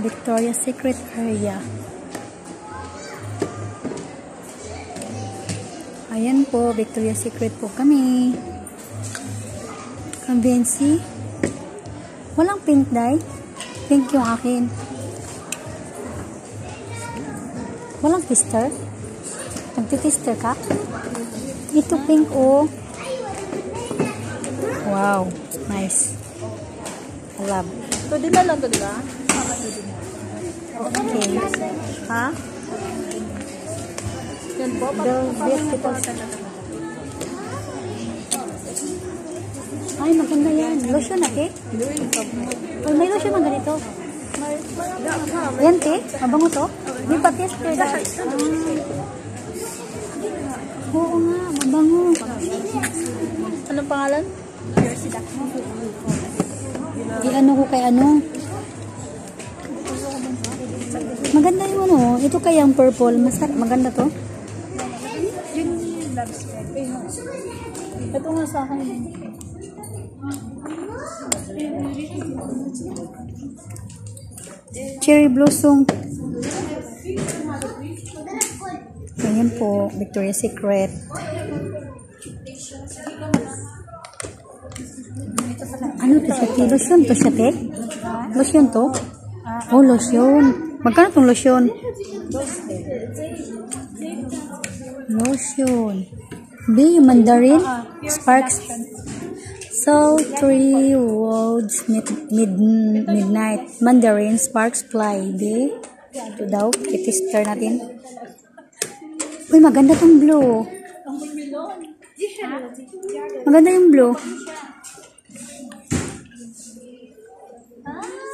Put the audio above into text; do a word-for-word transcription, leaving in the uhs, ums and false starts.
Victoria's Secret area. Ayan po, Victoria's Secret po kami. Convency. Walang pink dye. Pink yung akin. Walang tester. Nagtitester ka? Ito pink oh. Wow. Nice. I love. Pwede na lang to, di ba? Okay. Ha? Yan po. The vegetable. Ay, maganda yan. Lotion na, te? Oh, may lotion man ganito. Yan, te? Mabango to? Di pa tester na. Ah. Oo nga, mabango. Anong pangalan? I-ano ko kay ano? Maganda yung ano. Ito kayang purple. Masarap. Maganda to. Ito nga sa akin. Cherry blossom. Ayan po. Victoria's Secret. Ano to siya? Te? Lotion to siya, te? Lotion to? Oh, lotion. Magkano tong lotion? Lotion. B, yung Mandarin. Sparks. Sultry Woods mid, mid, Midnight. Mandarin. Sparks Fly. B. Ito daw. I-tester natin. Uy, maganda tong blue. Maganda yung blue. Ah!